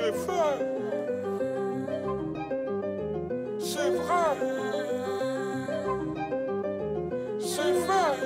C'est vrai. C'est vrai. C'est vrai.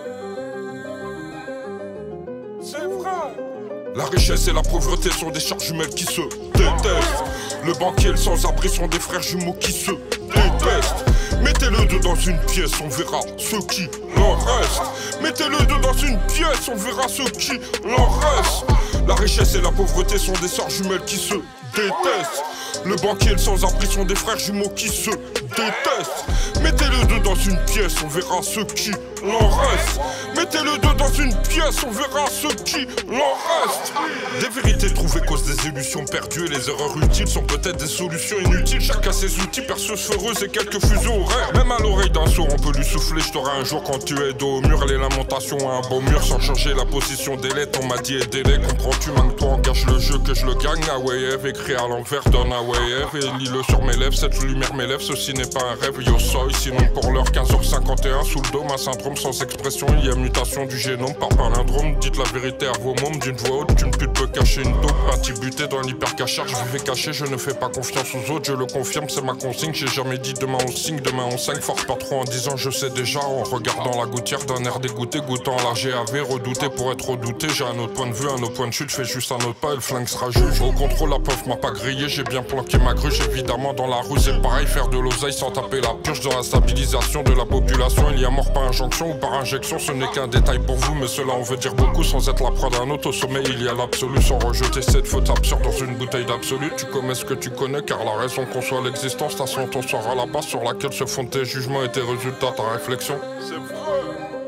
C'est vrai. La richesse et la pauvreté sont des charges jumelles qui se détestent. Le banquier et le sans-abri sont des frères jumeaux qui se détestent. Mettez-le deux dans une pièce, on verra ce qui l'en reste. Mettez-le deux dans une pièce, on verra ce qui l'en reste. La richesse et la pauvreté sont des sœurs jumelles qui se détestent. Le banquier et le sans-abri sont des frères jumeaux qui se détestent. Mettez-le deux dans une pièce, on verra ce qui l'en reste. Mettez-le deux dans une pièce, on verra ce qui l'en reste. Des vérités trouvées cause des illusions perdues et les erreurs utiles sont peut-être des solutions inutiles. Chacun ses outils, perceuse heureuse et quelques fuseaux horaires. Même à l'oreille d'un sourd, on peut lui souffler. Je t'aurai un jour quand tu es dos au mur. Les lamentations à un beau mur sans changer la position des lettres. On m'a dit aidez-les, comprends-tu? Même toi engage le jeu que je le gagne. Awayef, écrit à l'envers, donne Awayef et lis-le sur mes lèvres. Cette lumière m'élève, ceci n'est pas un rêve. Yo soy, sinon pour l'heure 15h51 sous le dôme, un syndrome sans expression. Il y a mutation du génome par palindrome. Dites la vérité à vos mômes d'une voix haute. Qu'une pute peut cacher une dope. Intibuté dans l'hypercachage, je vivais caché, je ne fais pas confiance aux autres. Je le confirme, c'est ma consigne. J'ai jamais dit demain on signe, demain on 5. Force pas trop en disant je sais déjà. En regardant la gouttière d'un air dégoûté, goûtant la GAV, redouté pour être redouté. J'ai un autre point de vue, un autre point de chute. Je fais juste un autre pas et le flingue sera juge. Au contrôle, la puff m'a pas grillé. J'ai bien planqué ma gruge, évidemment dans la rue c'est pareil. Faire de l'oseille sans taper la purge. Dans la stabilisation de la population, il y a mort par injonction ou par injection. Ce n'est qu'un détail pour vous, mais cela on veut dire beaucoup. Sans être la proie d'un autre, au sommet il y a l'absolu. Sans rejeter cette faute absurde dans une bouteille d'absolu. Tu commets ce que tu connais, car la raison conçoit l'existence. Ta sentence sera la base sur laquelle se fondent tes jugements et tes résultats, ta réflexion. C'est vrai.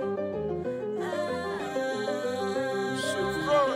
C'est vrai.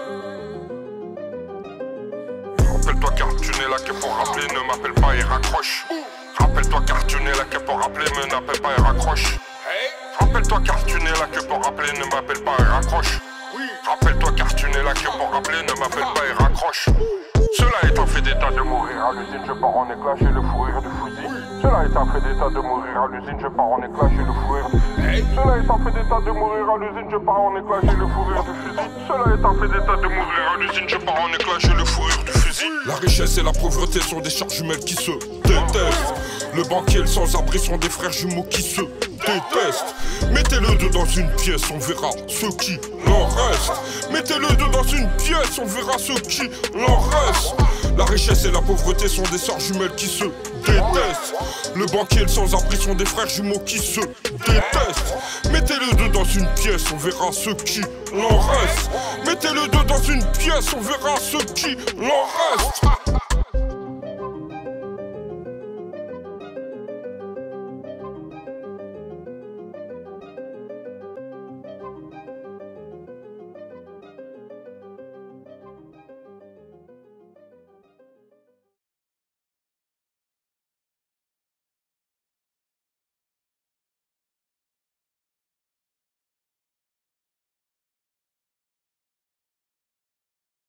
Rappelle-toi car tu n'es là que pour rappeler, ne m'appelle pas et raccroche. Rappelle-toi car tu n'es là que pour rappeler, me n'appelle pas et raccroche. Rappelle-toi car tu n'es là que pour rappeler, ne m'appelle pas et raccroche. Rappelle-toi car tu n'es là que pour rappeler, ne m'appelle pas et raccroche. Cela est un fait d'état de mourir à l'usine, je pars en éclat chez le fou rire du fusil. Cela est un fait d'état de mourir à l'usine, je pars en éclat chez le fou rire du fusil. Cela est un fait d'état de mourir à l'usine, je pars en éclat chez le fou rire du fusil. Cela est un fait d'état de mourir à l'usine, je pars en éclat chez le fou rire du fusil. La richesse et la pauvreté sont des charges jumelles qui se détestent. Le banquier et le sans-abri sont des frères jumeaux qui se détestent. Mettez-le deux dans une pièce, on verra ce qui l'en reste. Mettez-le deux dans une pièce, on verra ce qui l'en reste. La richesse et la pauvreté sont des sœurs jumelles qui se détestent. Le banquier et le sans-abri sont des frères jumeaux qui se détestent. Mettez-le deux dans une pièce, on verra ce qui l'en reste. Mettez-le deux dans une pièce, on verra ce qui l'en reste.